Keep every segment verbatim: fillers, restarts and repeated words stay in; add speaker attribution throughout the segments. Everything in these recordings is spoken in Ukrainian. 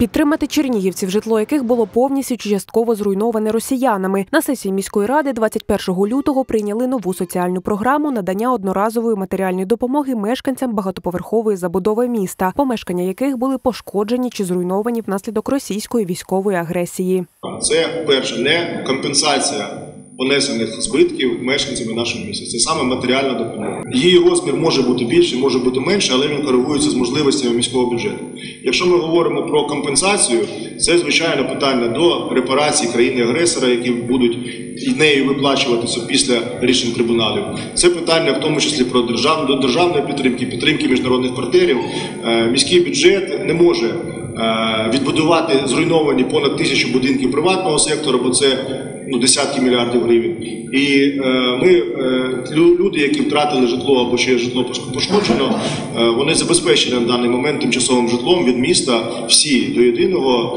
Speaker 1: Підтримати чернігівців, житло яких було повністю чи частково зруйноване росіянами. На сесії міської ради двадцять першого лютого прийняли нову соціальну програму надання одноразової матеріальної допомоги мешканцям багатоповерхової забудови міста, помешкання яких були пошкоджені чи зруйновані внаслідок російської військової агресії.
Speaker 2: Це, перше, не компенсація понесених збитків мешканцями нашого міста. Це саме матеріальна допомога. Її розмір може бути більший, може бути менший, але він коригується з можливостями міського бюджету. Якщо ми говоримо про компенсацію, це, звичайно, питання до репарації країни-агресора, які будуть нею виплачуватися після рішень трибуналів. Це питання в тому числі про державну, до державної підтримки, підтримки міжнародних партнерів. Міський бюджет не може відбудувати зруйновані понад тисячу будинків приватного сектору, бо це ну, десятки мільярдів гривень. І е, ми, е, люди, які втратили житло або ще житло пошкоджено, е, вони забезпечені на даний момент тимчасовим житлом від міста всі до єдиного.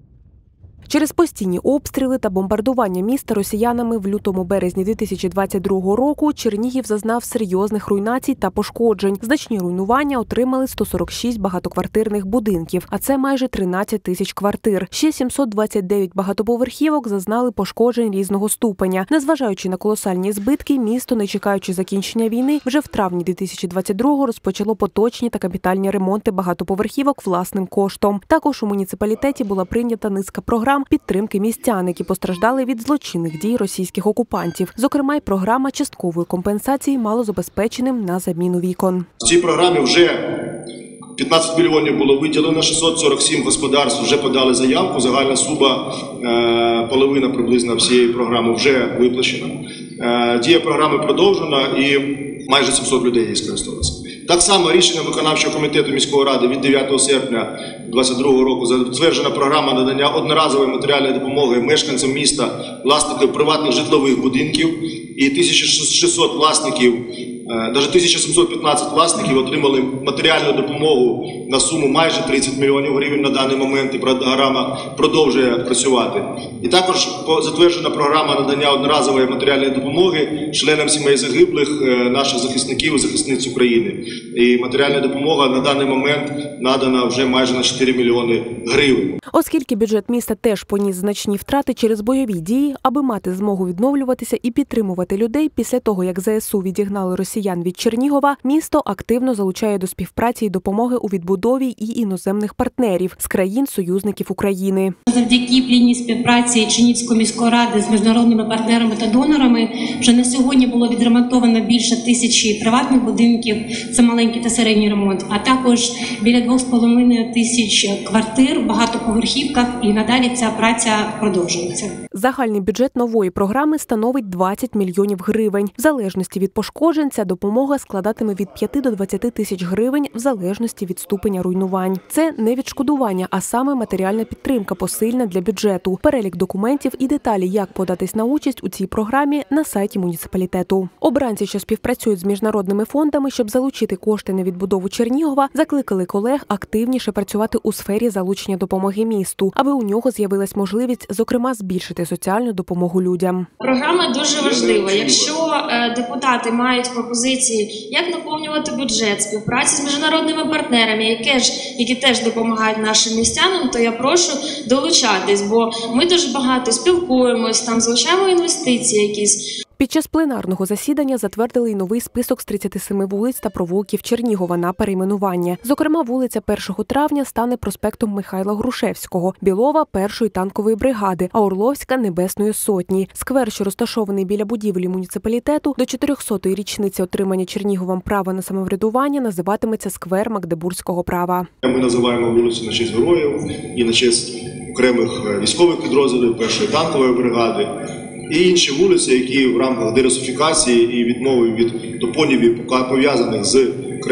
Speaker 1: Через постійні обстріли та бомбардування міста росіянами в лютому-березні дві тисячі двадцять другого року Чернігів зазнав серйозних руйнацій та пошкоджень. Значні руйнування отримали сто сорок шість багатоквартирних будинків, а це майже тринадцять тисяч квартир. Ще сімсот двадцять дев'ять багатоповерхівок зазнали пошкоджень різного ступеня. Незважаючи на колосальні збитки, місто, не чекаючи закінчення війни, вже в травні дві тисячі двадцять другого розпочало поточні та капітальні ремонти багатоповерхівок власним коштом. Також у муніципалітеті була прийнята низка програм підтримки містян, які постраждали від злочинних дій російських окупантів. Зокрема, й програма часткової компенсації малозабезпеченим на заміну вікон.
Speaker 2: В цій програмі вже п'ятнадцять мільйонів було виділено, шістсот сорок сім господарств вже подали заявку, загальна сума, половина приблизно всієї програми вже виплачена. Дія програми продовжена і майже сімсот людей її скористалися. Так само рішенням виконавчого комітету міської ради від дев'ятого серпня двадцять другого року затверджена програма надання одноразової матеріальної допомоги мешканцям міста, власників приватних житлових будинків, і тисяча шістсот власників, навіть тисяча сімсот п'ятнадцять власників отримали матеріальну допомогу на суму майже тридцять мільйонів гривень на даний момент, і програма продовжує працювати. І також затверджена програма надання одноразової матеріальної допомоги членам сімей загиблих наших захисників і захисниць України. І матеріальна допомога на даний момент надана вже майже на чотири мільйони гривень.
Speaker 1: Оскільки бюджет міста теж поніс значні втрати через бойові дії, аби мати змогу відновлюватися і підтримувати людей після того, як зе ес у відігнали росіян від Чернігова, місто активно залучає до співпраці і допомоги у відбудові і іноземних партнерів з країн-союзників України.
Speaker 3: Завдяки плідній співпраці Чернігівської міської ради з міжнародними партнерами та донорами вже на сьогодні було відремонтовано більше тисячі приватних будинків, це маленький та середній ремонт, а також біля двох з половиною тисяч квартир в багатоповерхівках, і надалі ця праця продовжується.
Speaker 1: Загальний бюджет нової програми становить двадцять мільйонів гривень. В залежності від пошкоджень ця допомога складатиме від п'яти до двадцяти тисяч гривень в залежності від ступеня руйнувань. Це не відшкодування, а саме матеріальна підтримка посильна для бюджету. Перелік документів і деталі, як податись на участь у цій програмі, на сайті муніципалітету. Обранці, що співпрацюють з міжнародними фондами, щоб залучити кошти на відбудову Чернігова, закликали колег активніше працювати у сфері залучення допомоги місту, аби у нього з'явилась можливість, зокрема, збільшити соціальну допомогу людям.
Speaker 4: Програма дуже важлива. Якщо депутати мають пропозиції, як наповнювати бюджет, співпраці з міжнародними партнерами, які, ж, які теж допомагають нашим містянам, то я прошу долучатись, бо ми дуже багато спілкуємось, там залучаємо інвестиції якісь.
Speaker 1: Під час пленарного засідання затвердили й новий список з тридцяти семи вулиць та провулків Чернігова на перейменування. Зокрема, вулиця першого травня стане проспектом Михайла Грушевського, Білова – першої танкової бригади, а Орловська – Небесної сотні. Сквер, що розташований біля будівлі муніципалітету, до чотирьохсотої річниці отримання Черніговом права на самоврядування називатиметься сквер Магдебурзького права.
Speaker 2: Ми називаємо вулицю на честь героїв і на честь окремих військових підрозділів першої танкової бригади. І інші вулиці, які в рамках дерусифікації і відмови від топонімів, пов'язаних з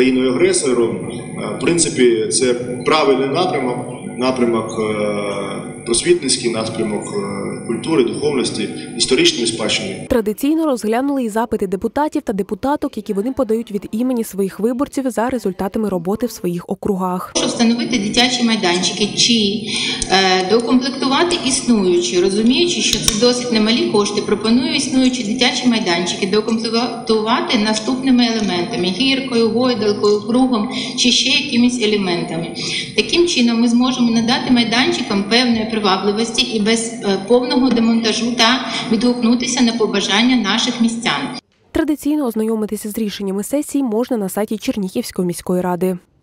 Speaker 2: країною-агресором, в принципі, це правильний напрямок, напрямок просвітницький напрямок е, культури, духовності, історичної спадщини.
Speaker 1: Традиційно розглянули і запити депутатів та депутаток, які вони подають від імені своїх виборців за результатами роботи в своїх округах.
Speaker 5: Щоб встановити дитячі майданчики чи е, докомплектувати існуючі, розуміючи, що це досить немалі кошти, пропоную існуючі дитячі майданчики докомплектувати наступними елементами – гіркою, гойдалкою, кругом чи ще якимись елементами. Таким чином ми зможемо надати майданчикам певної привабливості і без е, повного демонтажу та відгукнутися на побажання наших містян.
Speaker 1: Традиційно ознайомитися з рішеннями сесії можна на сайті Чернігівської міської ради.